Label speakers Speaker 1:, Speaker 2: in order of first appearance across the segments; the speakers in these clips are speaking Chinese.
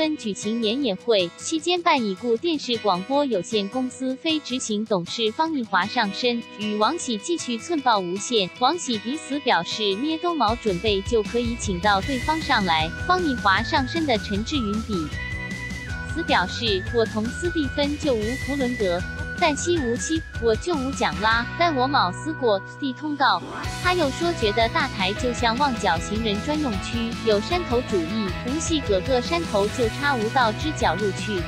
Speaker 1: 芬举行年演会，期间办已故电视广播有限公司非执行董事方逸华上身，与王喜继续寸爆无限。王喜抵死表示捏兜毛准备就可以请到对方上来。方逸华上身的陈志云比死表示，我同斯蒂芬就无弗伦德。但西无西，我就无讲啦。但我卯思过地通告，他又说觉得大台就像旺角行人专用区，有山头主义，无系各个山头就差无道之角入去。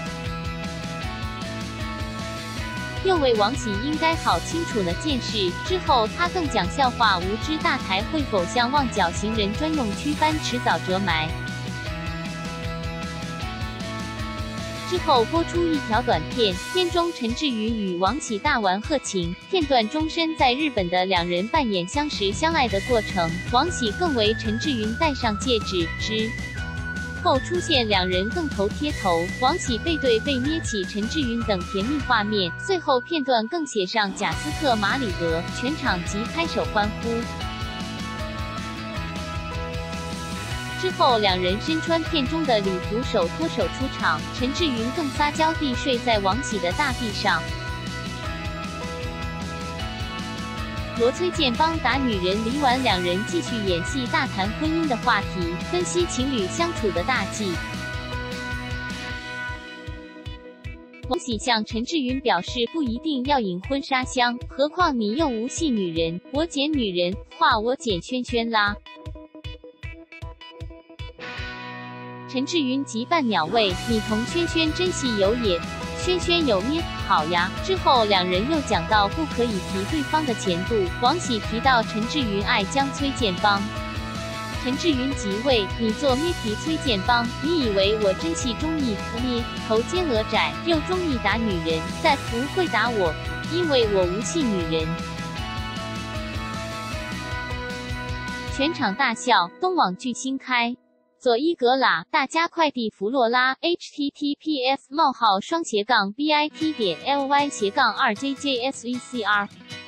Speaker 1: 又为王喜应该好清楚呢件事。之后他更讲笑话，无知大台会否像旺角行人专用区般迟早折埋。之后播出一条短片，片中陈志云与王喜大玩贺情，片段终身在日本的两人扮演相识相爱的过程。王喜更为陈志云戴上戒指，之后出现两人更头贴头，王喜背对背捏起陈志云等甜蜜画面。最后片段更写上贾斯特马里俄，全场即拍手欢呼。之后，两人身穿片中的礼服，手拖手出场。陈志云更撒娇地睡在王喜的大臂上。罗崔健帮打女人离完，两人继续演戏，大谈婚姻的话题，分析情侣相处的大忌。王喜向陈志云表示，不一定要引婚纱香，何况你又无系女人，我捡女人话，我捡萱萱啦。陈志云即半秒问：“你同萱萱真戏有也？”萱萱有咩？好呀。之后两人又讲到不可以提对方的前度，王喜提到陈志云爱将崔建邦，陈志云即位，你做咩提崔建邦？你以为我真系中意咩？头尖额窄，又中意打女人，但不会打我，因为我无系女人。全场大笑，东网巨星开。佐伊格拉，大家快递弗洛拉 https://bit.ly/2jjsvcr